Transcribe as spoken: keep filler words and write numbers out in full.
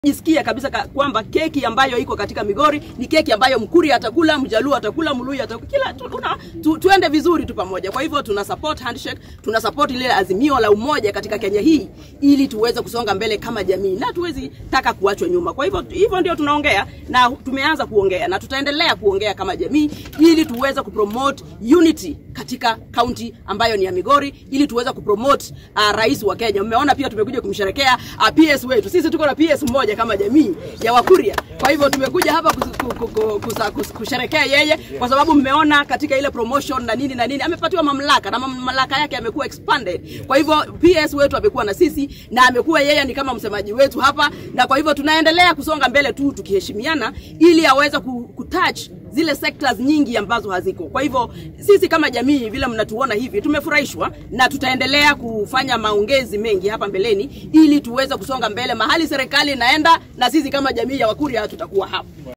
Jisikia kabisa kwamba keki ambayo iko katika Migori ni keki ambayo Mkuria atakula, Mjaluo atakula, Mluhya atakula, kila tu, tu, tuende vizuri tu pamoja. Kwa hivyo tuna support handshake, tuna support ile azimio la umoja katika Kenya hii ili tuweze kusonga mbele kama jamii na tuwezi taka kuachwa nyuma. Kwa hivyo hivyo ndio tunaongea na tumeanza kuongea na tutaendelea kuongea kama jamii ili tuweze kupromote unity katika county ambayo ni ya Migori, ili tuweze kupromote uh, rais wa Kenya. Mmeona pia tumekuja kumsherekea uh, P S wetu. Sisi tuko na P S mmoja kama jamii ya Wakuria. Kwa hivyo tumekuja hapa kusherekea yeye kwa sababu mmeona katika ile promotion na nini na nini amepatiwa mamlaka na mamlaka yake yamekuwa expanded. Kwa hivyo P S wetu amekuwa na sisi na amekuwa yeye ni kama msemaji wetu hapa, na kwa hivyo tunaendelea kusonga mbele tu tukiheshimiana ili aweze kutouch zile sectors nyingi ambazo haziko. Kwa hivyo sisi kama jamii vile mnatuona hivi tumefurahishwa na tutaendelea kufanya maongezi mengi hapa mbeleni ili tuweze kusonga mbele mahali serikali inaenda, na sisi kama jamii ya Wakuria tutakuwa hapa.